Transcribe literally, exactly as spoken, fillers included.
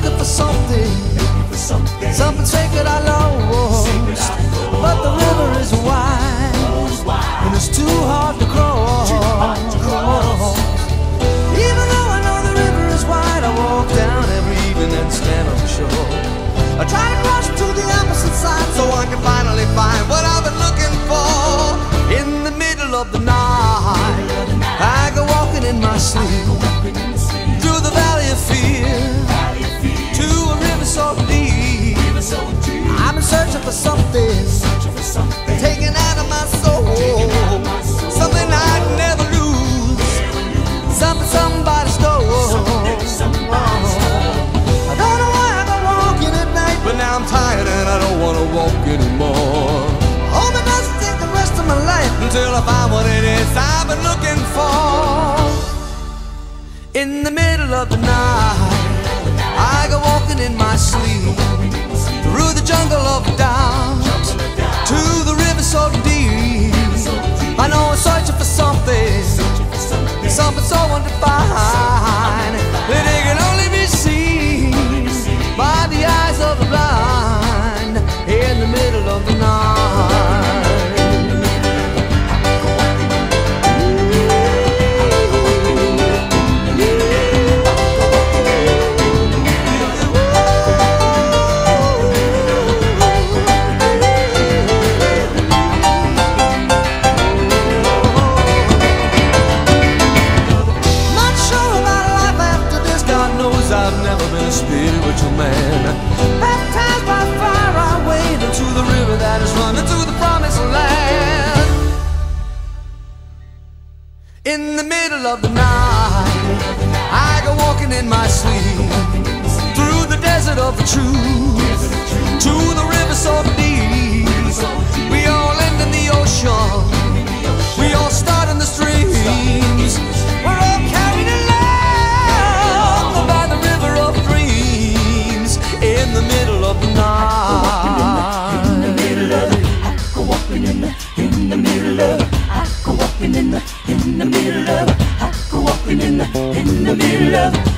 looking for something, something sacred I lost. But the river is wide, and it's too hard to cross. Even though I know the river is wide, I walk down every evening and stand on the shore. I try to cross to the opposite side so I can finally find what I've been looking for. In the middle of the night, I go walking in my sleep through the valley of fear to a river so deep. I'm searching for something taken out of my soul, something I'd never lose, something somebody stole. I don't know why I go walking at night, but now I'm tired and I don't want to walk anymore. Hope it doesn't take the rest of my life until I find what it is I've been looking for. In the middle of the night, I go walking in my sleep through the jungle of doubt to the river so deep. I know I'm searching for something, something so undefined that it can only be seen by the eyes of the blind. In the middle of the night, spiritual man, baptized by fire, I wade into the river that is running to the promised land. In the middle of the night, I go walking in my sleep through the desert of the truth to the river so deep. We all end in the ocean, we all start in the streams. We're all carried along by the river of dreams. In the middle of the night, in the middle of it, I go walking in the, in the middle of it, I go walking in the, in the middle of it, I go walking in the, in the middle of it.